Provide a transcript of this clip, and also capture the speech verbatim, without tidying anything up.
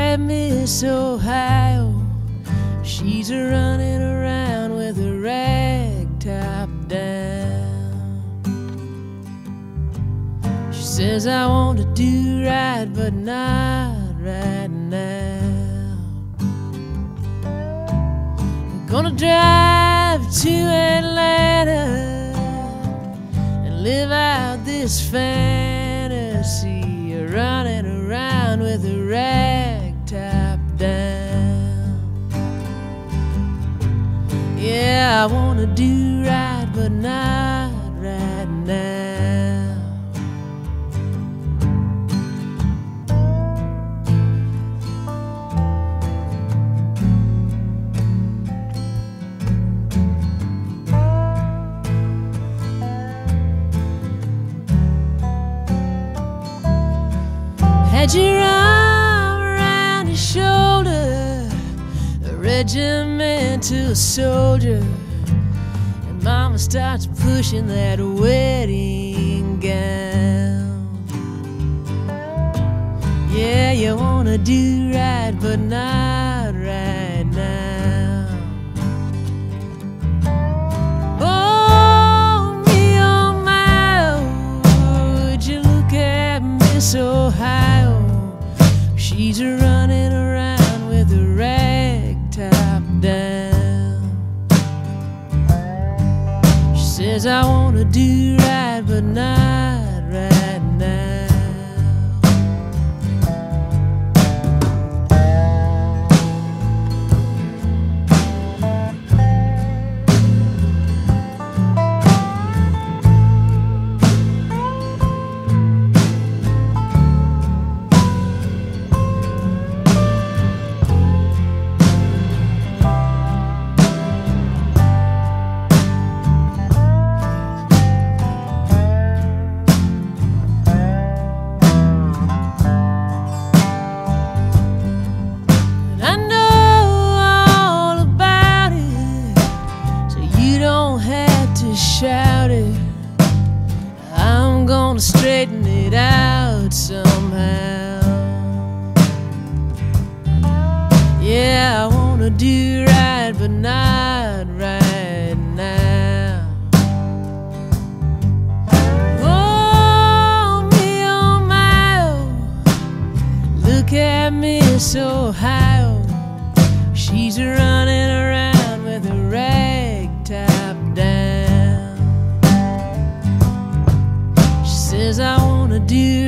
at Miss Ohio. She's a running around with a rag top down. She says, I want to do right, but not right now. We're gonna drive to Atlanta and live out this fantasy of running around with a rag top down. Yeah, I wanna do right, but not right now. Had your arm around your shoulder, a regimental soldier, and Mama starts pushing that wedding gown. Yeah, you wanna do right, but not right now. Oh, me, oh my, would you look at Miss Ohio? She's running around with a rag top down. She says, I wanna do right, but not right now. Shout it, I'm gonna straighten it out somehow. Yeah, I wanna do right, but not right now. Oh, me, oh my, oh, look at Miss Ohio. She's running around with a rag top down. Says I wanna do